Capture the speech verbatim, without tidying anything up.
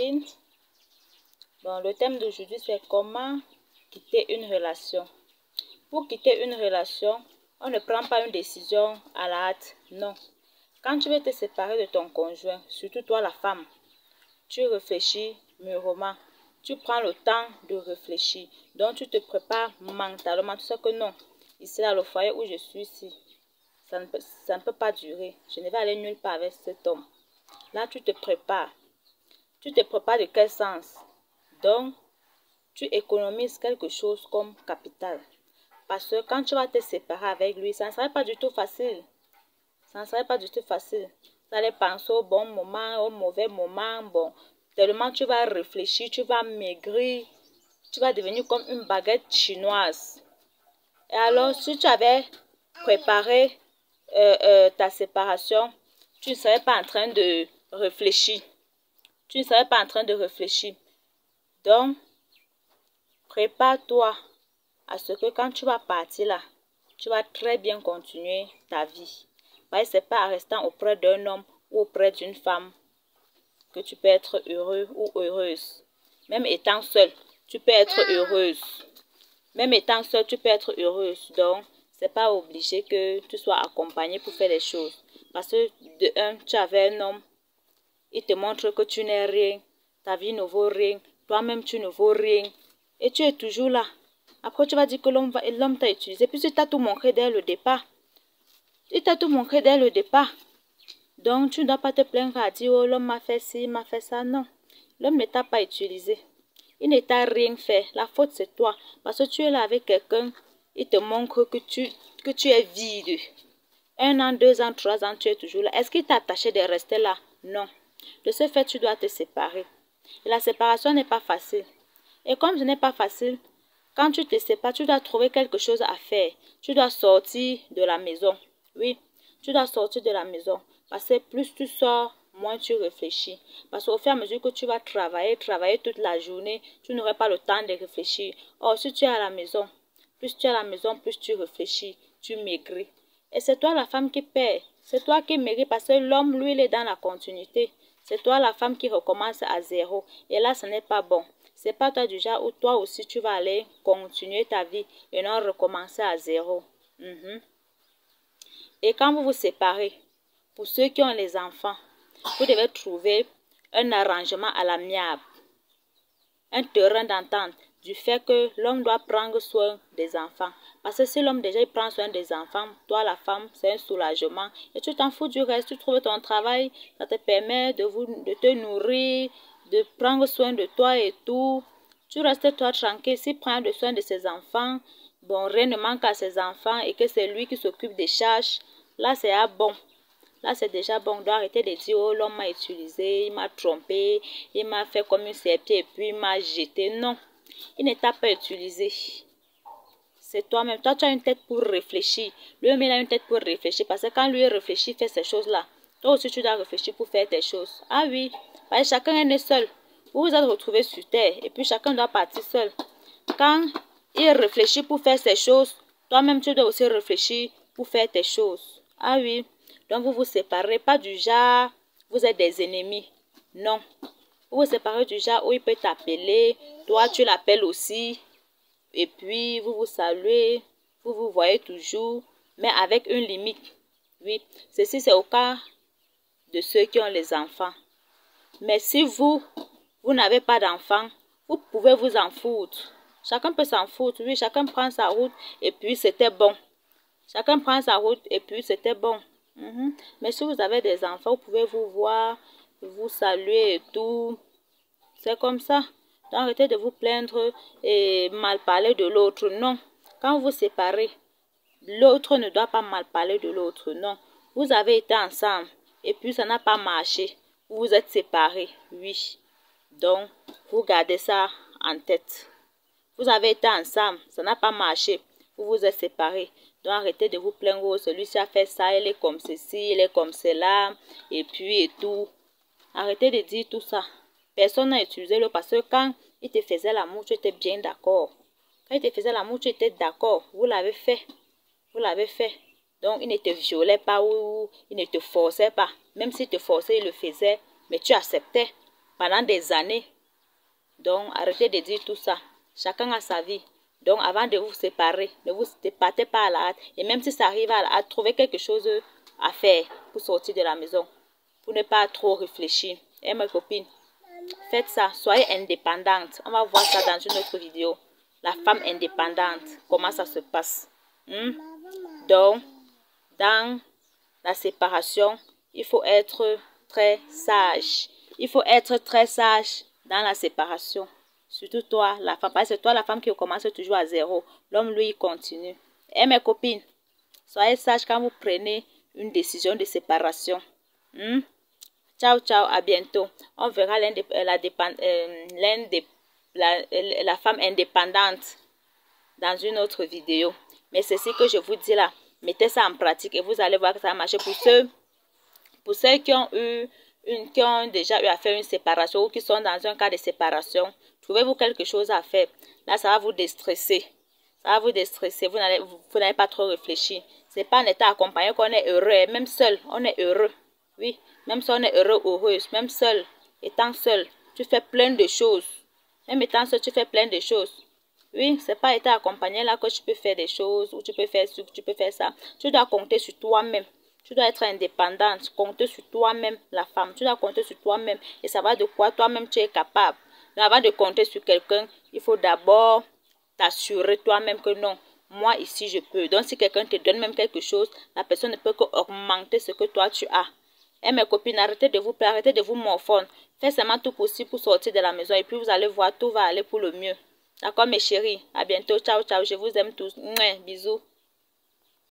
copines. Bon, le thème d'aujourd'hui, c'est comment quitter une relation. Pour quitter une relation, on ne prend pas une décision à la hâte, non. Quand tu veux te séparer de ton conjoint, surtout toi la femme, tu réfléchis mûrement. Tu prends le temps de réfléchir. Donc tu te prépares mentalement. Tu sais que non, ici là, le foyer où je suis ici, ça ne peut, ça ne peut pas durer. Je ne vais aller nulle part avec cet homme. Là, tu te prépares. Tu te prépares de quel sens? Donc, tu économises quelque chose comme capital. Parce que quand tu vas te séparer avec lui, ça ne serait pas du tout facile. Ça ne serait pas du tout facile. Tu allais penser au bon moment, au mauvais moment. Bon, tellement tu vas réfléchir, tu vas maigrir. Tu vas devenir comme une baguette chinoise. Et alors, si tu avais préparé euh, euh, ta séparation, tu ne serais pas en train de réfléchir. Tu ne serais pas en train de réfléchir. Donc, prépare-toi à ce que quand tu vas partir là, tu vas très bien continuer ta vie. Parce que ce n'est pas en restant auprès d'un homme ou auprès d'une femme que tu peux être heureux ou heureuse. Même étant seule, tu peux être heureuse. Même étant seule, tu peux être heureuse. Donc, ce n'est pas obligé que tu sois accompagnée pour faire les choses. Parce que de un, tu avais un homme, il te montre que tu n'es rien, ta vie ne vaut rien, toi-même tu ne vaux rien. Et tu es toujours là. Après, tu vas dire que l'homme t'a utilisé. Puis tu t'as tout montré dès le départ. Il t'a tout montré dès le départ. Donc, tu ne dois pas te plaindre à dire, oh, l'homme m'a fait ci, m'a fait ça. Non. L'homme ne t'a pas utilisé. Il ne t'a rien fait. La faute, c'est toi. Parce que tu es là avec quelqu'un, il te montre que tu, que tu es vide. Un an, deux ans, trois ans, tu es toujours là. Est-ce qu'il t'a attaché de rester là? Non. De ce fait, tu dois te séparer. Et la séparation n'est pas facile. Et comme ce n'est pas facile, quand tu te sépares, tu dois trouver quelque chose à faire. Tu dois sortir de la maison. Oui, tu dois sortir de la maison. Parce que plus tu sors, moins tu réfléchis. Parce qu'au fur et à mesure que tu vas travailler, travailler toute la journée, tu n'auras pas le temps de réfléchir. Or, si tu es à la maison, plus tu es à la maison, plus tu réfléchis, tu maigris. Et c'est toi la femme qui paie. C'est toi qui maigris parce que l'homme, lui, il est dans la continuité. C'est toi la femme qui recommence à zéro. Et là, ce n'est pas bon. C'est pas toi du genre où toi aussi tu vas aller continuer ta vie et non recommencer à zéro. Mm-hmm. Et quand vous vous séparez, pour ceux qui ont les enfants, vous devez trouver un arrangement à l'amiable, un terrain d'entente du fait que l'homme doit prendre soin des enfants. Parce que si l'homme déjà il prend soin des enfants, toi la femme, c'est un soulagement. Et tu t'en fous du reste, tu trouves ton travail, ça te permet de, vous, de te nourrir, de prendre soin de toi et tout. Tu restes toi tranquille. S'il prend soin de ses enfants, bon, rien ne manque à ses enfants et que c'est lui qui s'occupe des charges, là c'est à bon. Là c'est déjà bon. On doit arrêter de dire, oh l'homme m'a utilisé, il m'a trompé, il m'a fait comme une serpille et puis il m'a jeté. Non, il ne t'a pas utilisé. C'est toi-même. Toi tu as une tête pour réfléchir. Lui-même il a une tête pour réfléchir. Parce que quand lui réfléchit, fait ces choses-là, toi aussi tu dois réfléchir pour faire tes choses. Ah oui, parce que chacun est né seul. Vous vous êtes retrouvés sur terre et puis chacun doit partir seul. Quand il réfléchit pour faire ses choses, toi-même tu dois aussi réfléchir pour faire tes choses. Ah oui, donc vous vous séparez pas du genre, vous êtes des ennemis. Non, vous vous séparez du genre où il peut t'appeler, toi tu l'appelles aussi. Et puis vous vous saluez, vous vous voyez toujours, mais avec une limite. Oui, ceci c'est au cas de ceux qui ont les enfants. Mais si vous, vous n'avez pas d'enfants, vous pouvez vous en foutre. Chacun peut s'en foutre, oui, chacun prend sa route et puis c'était bon. Chacun prend sa route et puis c'était bon. Mm-hmm. Mais si vous avez des enfants, vous pouvez vous voir, vous saluer et tout. C'est comme ça. Donc arrêtez de vous plaindre et mal parler de l'autre. Non. Quand vous vous séparez, l'autre ne doit pas mal parler de l'autre. Non. Vous avez été ensemble et puis ça n'a pas marché. Vous vous êtes séparés. Oui. Donc, vous gardez ça en tête. Vous avez été ensemble, ça n'a pas marché. Vous vous êtes séparés. Donc arrêtez de vous plaindre. Oh, celui-ci a fait ça, il est comme ceci, il est comme cela. Et puis et tout. Arrêtez de dire tout ça. Personne n'a utilisé le parce que quand il te faisait l'amour, tu étais bien d'accord. Quand il te faisait l'amour, tu étais d'accord. Vous l'avez fait. Vous l'avez fait. Donc il ne te violait pas ou il ne te forçait pas. Même s'il te forçait, il le faisait. Mais tu acceptais. pendant des années. Donc, arrêtez de dire tout ça. Chacun a sa vie. Donc, avant de vous séparer, ne vous partez pas à la hâte. Et même si ça arrive à la hâte, trouvez quelque chose à faire pour sortir de la maison. Pour ne pas trop réfléchir. Et mes copines, faites ça. Soyez indépendantes. On va voir ça dans une autre vidéo. La femme indépendante. Comment ça se passe. Hmm? Donc, dans la séparation, il faut être très sage. Il faut être très sage dans la séparation. Surtout toi, la femme. Parce que c'est toi, la femme, qui commence toujours à zéro. L'homme, lui, il continue. Et mes copines, soyez sages quand vous prenez une décision de séparation. Hmm? Ciao, ciao, à bientôt. On verra l'un de, la, euh, l'un de, la, la femme indépendante dans une autre vidéo. Mais c'est ce que je vous dis là. Mettez ça en pratique et vous allez voir que ça va marcher. Pour ceux, pour ceux qui ont eu une, qui ont déjà eu à faire une séparation ou qui sont dans un cas de séparation, trouvez-vous quelque chose à faire. Là, ça va vous déstresser. Ça va vous déstresser. Vous n'allez vous n'allez pas trop réfléchir. C'est pas en étant accompagné qu'on est heureux. Même seul, on est heureux. Oui, même si on est heureux, heureuse. Même seul, étant seul, tu fais plein de choses. Même étant seul, tu fais plein de choses. Oui, c'est pas étant accompagné là que tu peux faire des choses, ou tu peux faire ce, tu peux faire ça. Tu dois compter sur toi-même. Tu dois être indépendante, compter sur toi-même, la femme. Tu dois compter sur toi-même et savoir de quoi toi-même tu es capable. Mais avant de compter sur quelqu'un, il faut d'abord t'assurer toi-même que non, moi ici je peux. Donc si quelqu'un te donne même quelque chose, la personne ne peut qu'augmenter ce que toi tu as. Et mes copines, arrêtez de vous plaire, arrêtez de vous morfondre. Faites seulement tout possible pour sortir de la maison et puis vous allez voir, tout va aller pour le mieux. D'accord mes chéris, à bientôt, ciao ciao, je vous aime tous. Mouais, bisous.